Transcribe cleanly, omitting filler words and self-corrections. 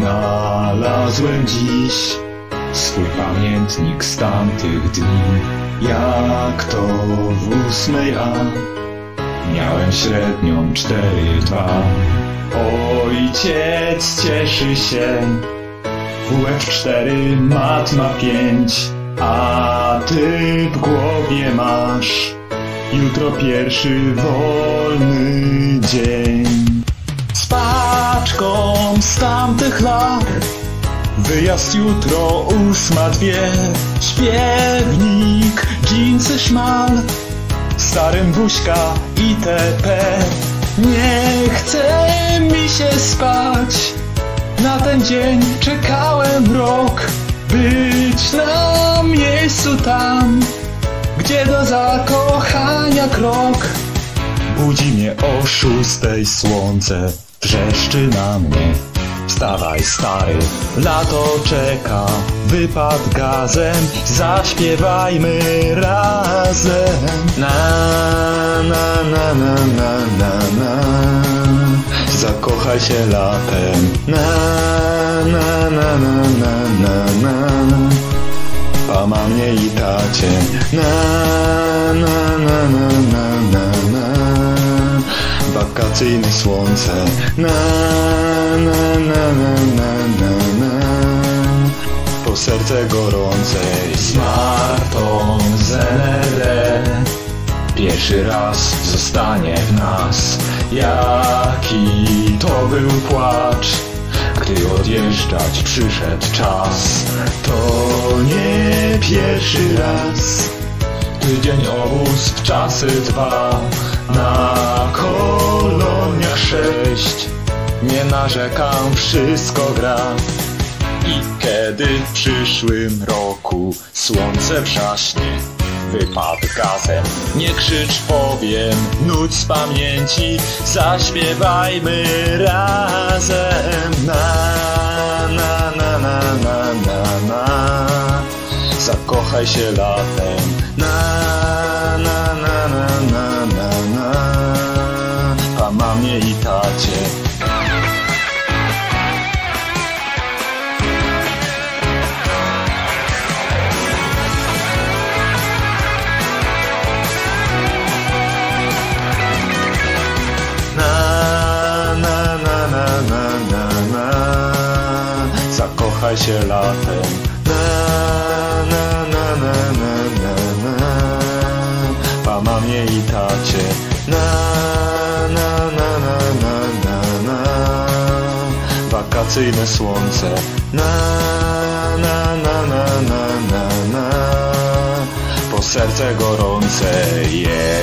Znalazłem dziś swój pamiętnik z tamtych dni. Jak to w 8A miałem średnią 4,2. Ojciec cieszy się, WF 4, mat ma 5, a ty w głowie masz jutro pierwszy wolny dzień. Z paczką z tamtych lat, wyjazd jutro 8:02. Śpiewnik, dżinsy, szmal, starym buźka itp. Nie chce mi się spać, na ten dzień czekałem rok. Być na miejscu tam, gdzie do zakochania krok. Budzi mnie o 6:00 słońce, wrzeszczy na mnie. Wstawaj stary, lato czeka, wypad gazem, zaśpiewajmy razem. Na na na na na na na, zakochaj się latem. Na na na na na na na, pa mamie i tacie. Na na na na na na na, wakacyjne słońce. Na na na na na na na, po serce gorące. Z Martą z NRD pierwszy raz zostanie w nas. Jaki to był płacz, gdy odjeżdżać przyszedł czas. To nie pierwszy raz, tydzień obóz w czasy 2, na koloniach 6. Nie narzekam, wszystko gra. I kiedy w przyszłym roku słońce wrzaśnie, wypad gazem, nie krzycz, powiem, nuć z pamięci, zaśpiewajmy razem. Na na na na na na na, zakochaj się latem. Na na na na na na na, pa mamie i tacie. Zakochaj się latem. Na na na na na na na, pa mamie i tacie. Na na na na na na na, wakacyjne słońce. Na na na na na na na, po serce gorące.